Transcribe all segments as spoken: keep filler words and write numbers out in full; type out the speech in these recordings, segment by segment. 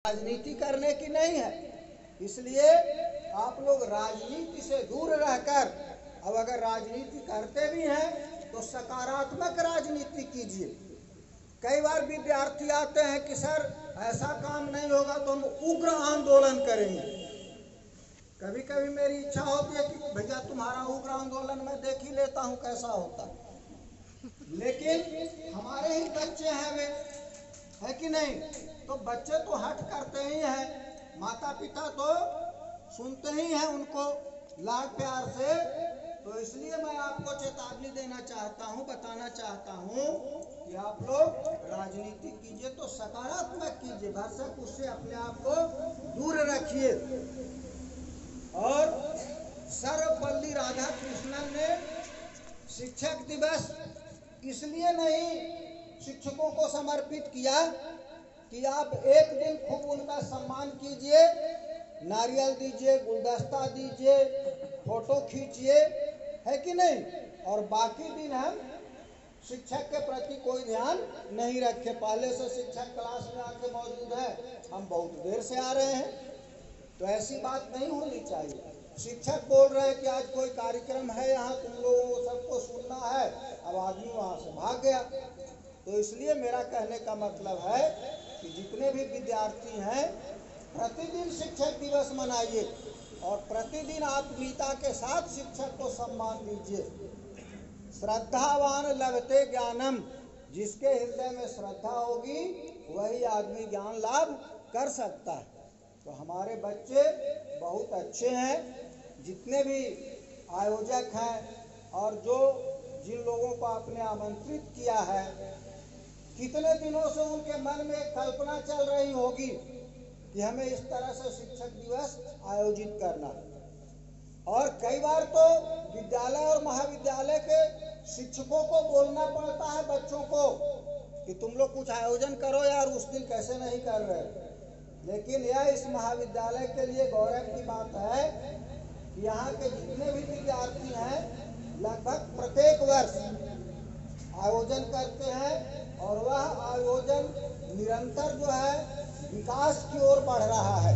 राजनीति करने की नहीं है। इसलिए आप लोग राजनीति से दूर रहकर, अब अगर राजनीति करते भी हैं तो सकारात्मक राजनीति कीजिए। कई बार विद्यार्थी आते हैं कि सर ऐसा काम नहीं होगा तो हम उग्र आंदोलन करेंगे। कभी कभी मेरी इच्छा होती है कि भैया तुम्हारा उग्र आंदोलन मैं देख ही लेता हूं कैसा होता, लेकिन हमारे ही बच्चे हैं वे, है कि नहीं? तो बच्चे तो हट करते ही हैं, माता पिता तो सुनते ही हैं उनको लाड प्यार से। तो इसलिए मैं आपको चेतावनी देना चाहता हूं, बताना चाहता हूं कि आप लोग राजनीति कीजिए तो सकारात्मक कीजिए, भरसक उससे अपने आप को दूर रखिए। और सर्वपल्ली राधाकृष्णन ने शिक्षक दिवस इसलिए नहीं शिक्षकों को समर्पित किया कि आप एक दिन खूब उनका सम्मान कीजिए, नारियल दीजिए, गुलदस्ता दीजिए, फोटो खींचिए, है कि नहीं? और बाकी दिन हम शिक्षक के प्रति कोई ध्यान नहीं रखे। पहले से शिक्षक क्लास में आके मौजूद है, हम बहुत देर से आ रहे हैं, तो ऐसी बात नहीं होनी चाहिए। शिक्षक बोल रहे हैं कि आज कोई कार्यक्रम है यहाँ, तुम लोगों को सबको सुनना है, अब आदमी वहाँ से भाग गया। तो इसलिए मेरा कहने का मतलब है कि जितने भी विद्यार्थी हैं प्रतिदिन शिक्षक दिवस मनाइए और प्रतिदिन आत्मीयता के साथ शिक्षक को सम्मान दीजिए। श्रद्धावान लभते ज्ञानम, जिसके हृदय में श्रद्धा होगी वही आदमी ज्ञान लाभ कर सकता है। तो हमारे बच्चे बहुत अच्छे हैं, जितने भी आयोजक हैं और जो जिन लोगों को आपने आमंत्रित किया है, कितने दिनों से उनके मन में एक कल्पना चल रही होगी कि हमें इस तरह से शिक्षक दिवस आयोजित करना। और कई बार तो विद्यालय और महाविद्यालय के शिक्षकों को बोलना पड़ता है बच्चों को कि तुम लोग कुछ आयोजन करो यार, उस दिन कैसे नहीं कर रहे। लेकिन यह इस महाविद्यालय के लिए गौरव की बात है कि यहाँ के जितने भी विद्यार्थी हैं लगभग प्रत्येक वर्ष आयोजन करते हैं और वह आयोजन निरंतर जो है विकास की ओर बढ़ रहा है।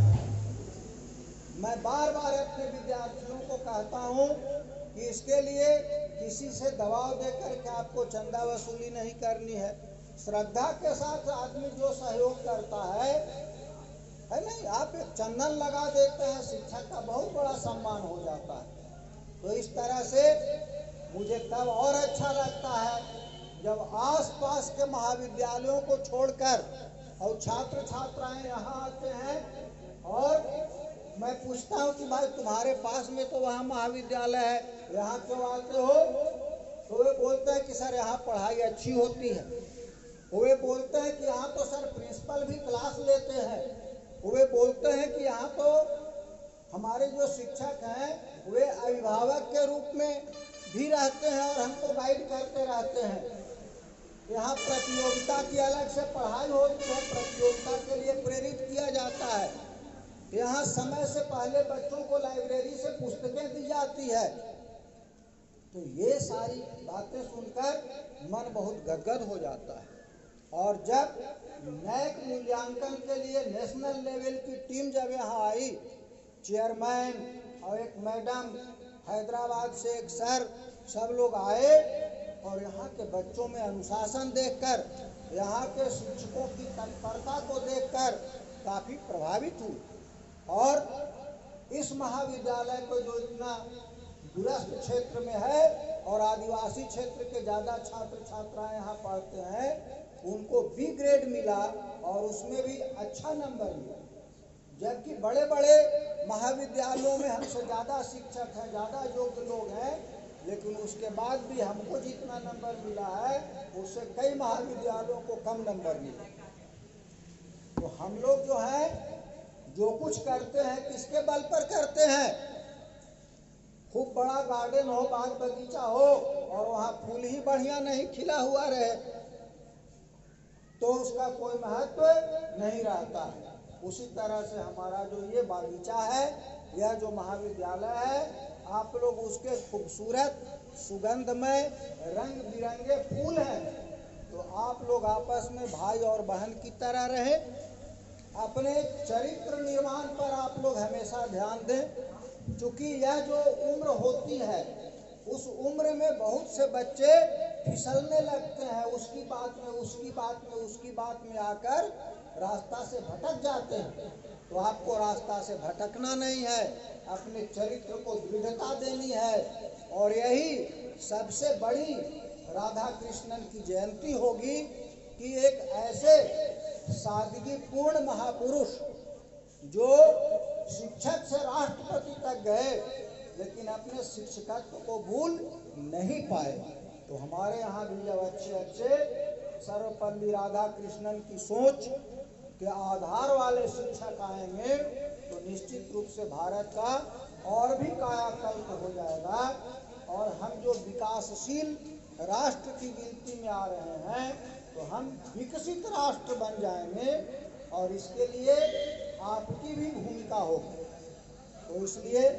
मैं बार बार अपने विद्यार्थियों को कहता हूँ कि इसके लिए किसी से दबाव देकर के आपको चंदा वसूली नहीं करनी है। श्रद्धा के साथ आदमी जो सहयोग करता है है नहीं, आप एक चंदन लगा देते हैं, शिक्षक का बहुत बड़ा सम्मान हो जाता है। तो इस तरह से मुझे तब और अच्छा लगता है जब आसपास के महाविद्यालयों को छोड़कर और छात्र छात्राएं यहाँ आते हैं और मैं पूछता हूँ कि भाई तुम्हारे पास में तो वहाँ महाविद्यालय है, यहाँ क्यों आते हो? तो वे बोलते हैं कि सर यहाँ पढ़ाई अच्छी होती है। वे बोलते हैं कि यहाँ तो सर प्रिंसिपल भी क्लास लेते हैं। वे बोलते हैं कि यहाँ तो हमारे जो शिक्षक हैं वे अभिभावक के रूप में भी रहते हैं और हमको गाइड करते रहते हैं। यहाँ प्रतियोगिता की अलग से पढ़ाई होती है, प्रतियोगिता के लिए प्रेरित किया जाता है। यहाँ समय से पहले बच्चों को लाइब्रेरी से पुस्तकें दी जाती है। तो ये सारी बातें सुनकर मन बहुत गदगद हो जाता है। और जब नैक मूल्यांकन के लिए नेशनल लेवल की टीम जब यहाँ आई, चेयरमैन और एक मैडम, हैदराबाद से एक सर, सब लोग आए और यहाँ के बच्चों में अनुशासन देखकर, यहाँ के शिक्षकों की तत्परता को देखकर काफ़ी प्रभावित हुई। और इस महाविद्यालय को जो इतना दूरस्थ क्षेत्र में है और आदिवासी क्षेत्र के ज़्यादा छात्र छात्राएं यहाँ पढ़ते हैं, उनको बी ग्रेड मिला और उसमें भी अच्छा नंबर मिला। जबकि बड़े बड़े महाविद्यालयों में हमसे ज़्यादा शिक्षक हैं, ज़्यादा योग्य लोग हैं, लेकिन उसके बाद भी हमको जितना नंबर मिला है उससे कई महाविद्यालयों को कम नंबर मिला। तो हम लोग जो है जो कुछ करते हैं किसके बल पर करते हैं? खूब बड़ा गार्डन हो, बाग बगीचा हो और वहाँ फूल ही बढ़िया नहीं खिला हुआ रहे तो उसका कोई महत्व नहीं रहता है। उसी तरह से हमारा जो ये बागीचा है, यह जो महाविद्यालय है, आप लोग उसके खूबसूरत सुगंधमय रंग बिरंगे फूल हैं, तो आप लोग आपस में भाई और बहन की तरह रहे। अपने चरित्र निर्माण पर आप लोग हमेशा ध्यान दें, क्योंकि यह जो उम्र होती है उस उम्र में बहुत से बच्चे फिसलने लगते हैं, उसकी बात में उसकी बात में उसकी बात में आकर रास्ता से भटक जाते हैं। तो आपको रास्ता से भटकना नहीं है, अपने चरित्र को दृढ़ता देनी है। और यही सबसे बड़ी राधा कृष्णन की जयंती होगी कि एक ऐसे सादगी पूर्ण महापुरुष जो शिक्षक से राष्ट्रपति तक गए लेकिन अपने शिक्षकत्व को भूल नहीं पाए। तो हमारे यहाँ भी जब अच्छे अच्छे सर्वपल्ली राधा कृष्णन की सोच के आधार वाले शिक्षक आएंगे तो निश्चित रूप से भारत का और भी कायाकल्प हो जाएगा। और हम जो विकासशील राष्ट्र की गिनती में आ रहे हैं तो हम विकसित राष्ट्र बन जाएंगे और इसके लिए आपकी भी भूमिका होगी। तो इसलिए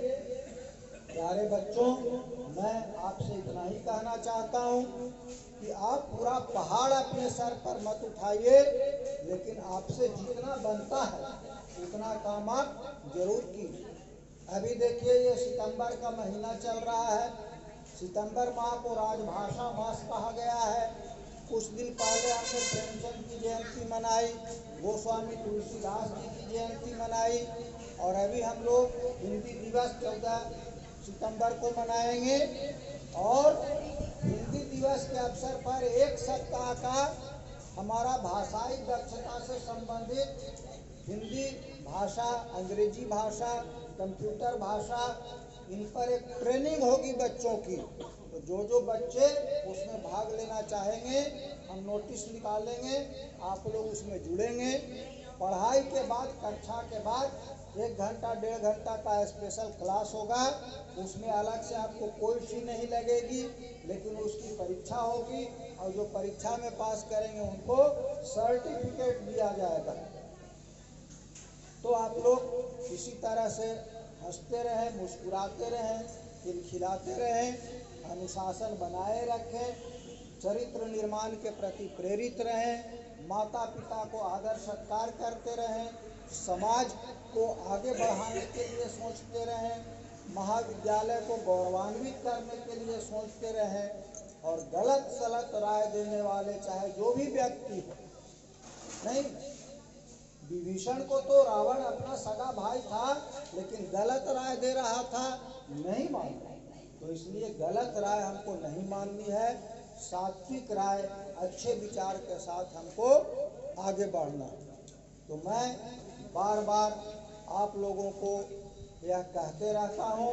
प्यारे बच्चों, मैं आपसे इतना ही कहना चाहता हूँ कि आप पूरा पहाड़ अपने सर पर मत उठाइए, लेकिन आपसे जितना बनता है उतना काम आप जरूर कीजिए। अभी देखिए, ये सितंबर का महीना चल रहा है। सितंबर माह को राजभाषा मास कहा गया है। कुछ दिन पहले हमने प्रेमचंद की जयंती मनाई, गोस्वामी तुलसीदास जी की जयंती मनाई, और अभी हम लोग हिंदी दिवस चौदह सितंबर को मनाएंगे। और हिंदी दिवस के अवसर पर एक सप्ताह का हमारा भाषाई दक्षता से संबंधित हिंदी भाषा, अंग्रेजी भाषा, कंप्यूटर भाषा, इन पर एक ट्रेनिंग होगी बच्चों की। तो जो जो बच्चे उसमें भाग लेना चाहेंगे हम नोटिस निकालेंगे, आप लोग उसमें जुड़ेंगे। पढ़ाई के बाद, कक्षा के बाद एक घंटा डेढ़ घंटा का स्पेशल क्लास होगा। उसमें अलग से आपको कोई फी नहीं लगेगी, लेकिन उसकी परीक्षा होगी और जो परीक्षा में पास करेंगे उनको सर्टिफिकेट दिया जाएगा। तो आप लोग इसी तरह से हंसते रहें, मुस्कुराते रहें, खिलखिलाते रहें, अनुशासन बनाए रखें, चरित्र निर्माण के प्रति प्रेरित रहें, माता पिता को आदर सत्कार करते रहें, समाज को आगे बढ़ाने के लिए सोचते रहें, महाविद्यालय को गौरवान्वित करने के लिए सोचते रहें, और गलत सलत राय देने वाले चाहे जो भी व्यक्ति हो, नहीं, विभीषण को तो रावण अपना सगा भाई था लेकिन गलत राय दे रहा था, नहीं मानना। तो इसलिए गलत राय हमको नहीं माननी है, सात्विक राय, अच्छे विचार के साथ हमको आगे बढ़ना। तो मैं बार बार आप लोगों को यह कहते रहता हूँ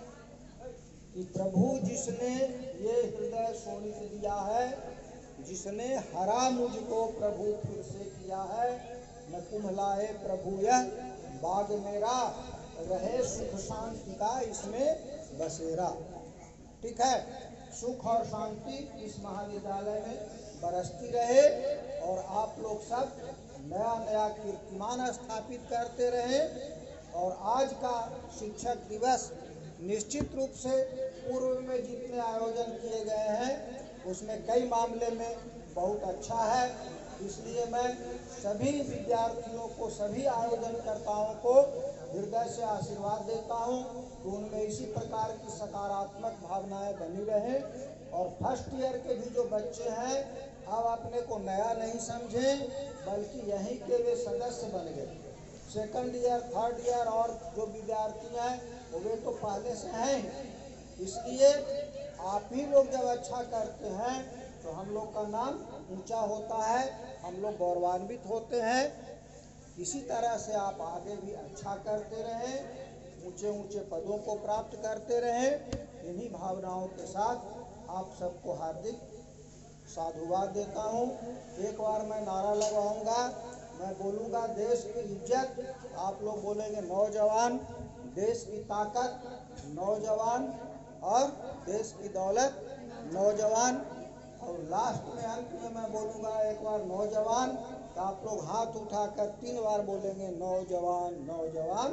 कि प्रभु जिसने ये हृदय शोणित दिया है, जिसने हरा मुझको प्रभु फिर से किया है, न कुम्हलाए प्रभु यह बाग मेरा, रहे सुख शांति का इसमें बसेरा। ठीक है, सुख और शांति इस महाविद्यालय में बरसती रहे और आप लोग सब नया नया कीर्तिमान स्थापित करते रहें। और आज का शिक्षक दिवस निश्चित रूप से पूर्व में जितने आयोजन किए गए हैं उसमें कई मामले में बहुत अच्छा है। इसलिए मैं सभी विद्यार्थियों को, सभी आयोजनकर्ताओं को हृदय से आशीर्वाद देता हूं कि उनमें इसी प्रकार की सकारात्मक भावनाएं बनी रहें। और फर्स्ट ईयर के भी जो बच्चे हैं अब अपने को नया नहीं समझें, बल्कि यहीं के वे सदस्य बन गए। सेकंड ईयर, थर्ड ईयर और जो विद्यार्थी हैं वे तो पहले से हैं। इसलिए आप ही लोग जब अच्छा करते हैं तो हम लोग का नाम ऊंचा होता है, हम लोग गौरवान्वित होते हैं। इसी तरह से आप आगे भी अच्छा करते रहें, ऊंचे ऊंचे पदों को प्राप्त करते रहें। इन्हीं भावनाओं के साथ आप सबको हार्दिक साधुवाद देता हूँ। एक बार मैं नारा लगाऊंगा, मैं बोलूँगा देश की इज्जत, आप लोग बोलेंगे नौजवान, देश की ताकत नौजवान, और देश की दौलत नौजवान। और लास्ट में अंत में मैं बोलूँगा एक बार नौजवान, तो आप लोग हाथ उठाकर तीन बार बोलेंगे नौजवान नौजवान।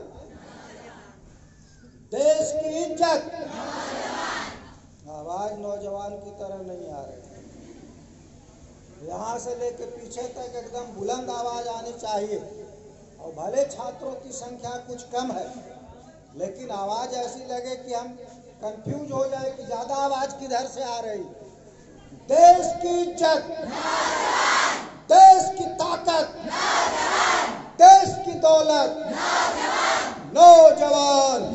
देश की इज्जत, आवाज नौजवान की तरह नहीं आ रही, यहाँ से लेके पीछे तक एकदम बुलंद आवाज आनी चाहिए। और भले छात्रों की संख्या कुछ कम है, लेकिन आवाज ऐसी लगे कि हम कंफ्यूज हो जाए कि ज्यादा आवाज किधर से आ रही। देश की इज्जत, देश की ताकत, देश की दौलत, नौजवान,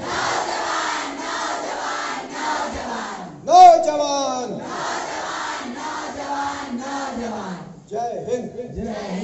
नौजवान, जय हिंद।